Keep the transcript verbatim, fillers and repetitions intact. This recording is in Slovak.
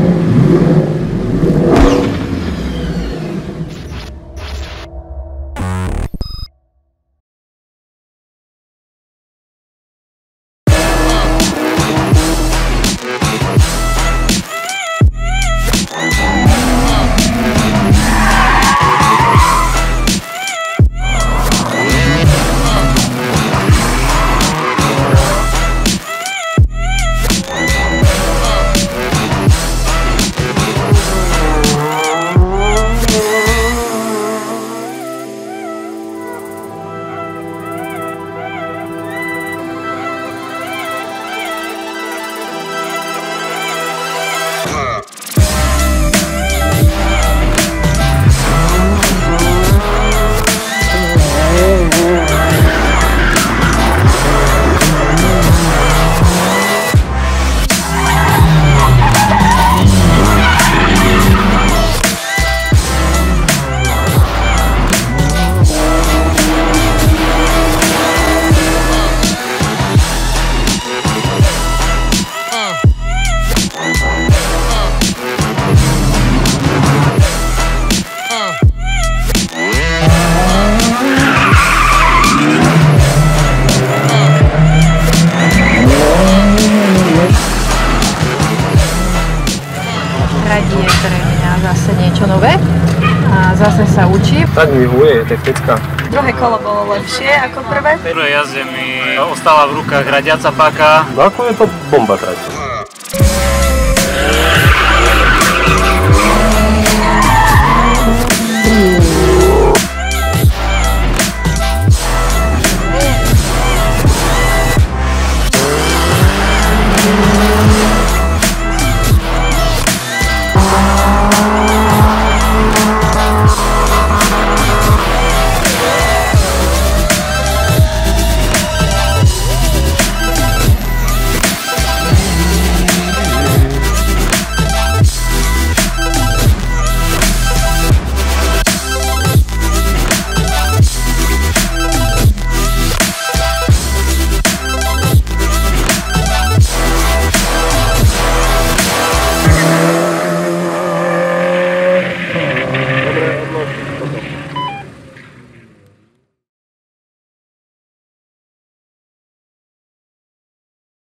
Zase niečo nové a zase sa učí. Tak mi huje, to je pecka. Druhé kolo bolo lepšie ako prvé. V prvej jazde mi ostala v rukách radiaca páka. Ako je to bomba trať.